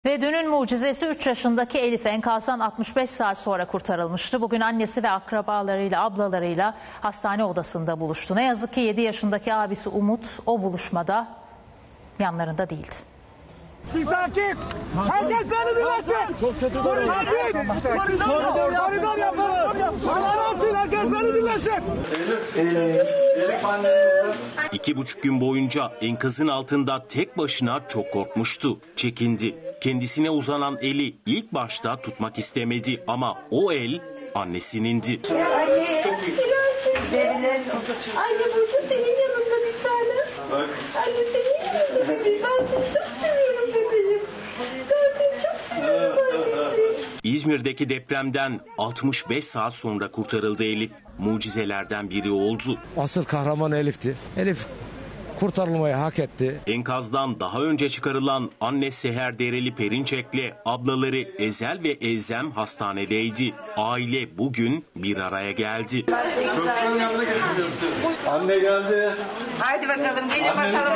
Ve dünün mucizesi 3 yaşındaki Elif enkazdan 65 saat sonra kurtarılmıştı. Bugün annesi ve akrabalarıyla, ablalarıyla hastane odasında buluştu. Ne yazık ki 7 yaşındaki abisi Umut o buluşmada yanlarında değildi. Sakin! Herkes beni dinlesin! Çok kötü durum. Sakin! Koridor yapın! Herkes beni dinlesin! Elif annemiz. 2,5 gün boyunca enkazın altında tek başına çok korkmuştu, çekindi. Kendisine uzanan eli ilk başta tutmak istemedi ama o el annesinindi. Anne, anne burada senin yanında bir tane. Anne senin yanında bebeğim. Ben seni çok seviyorum bebeğim. Ben seni çok seviyorum anneciğim. İzmir'deki depremden 65 saat sonra kurtarıldı Elif. Mucizelerden biri oldu. Asıl kahraman Elif'ti. Elif kurtarılmayı hak etti. Enkazdan daha önce çıkarılan anne Seher Dereli Perinçek'le ablaları Ezel ve Elzem hastanedeydi. Aile bugün bir araya geldi. Çocukların yanına getiriyorsun. Anne geldi. Haydi bakalım gelin bakalım.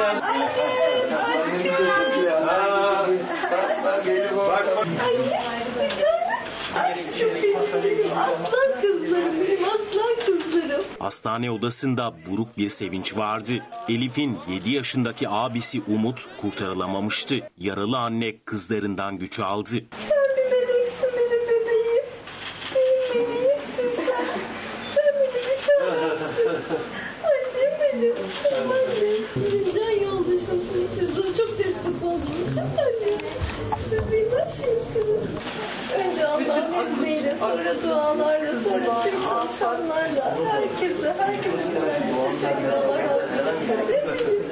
Aslan kızlarım benim, aslan kızlarım. Hastane odasında buruk bir sevinç vardı. Elif'in 7 yaşındaki abisi Umut kurtarılamamıştı. Yaralı anne kızlarından güç aldı. Sen bir bebeksin benim bebeğim. Benim bebeğimsin sen. Sen benim bir tanemsin. Annem benim. Annem. Benim can yoldaşımsın. Siz bana çok destek oldunuz değil mi annem? Siz benim her şeyimsiniz. Önce Allah'ın izniyle, sonra dualarla, sonra tüm çalışanlarla, herkese teşekkür ederim. Allah razı olsun.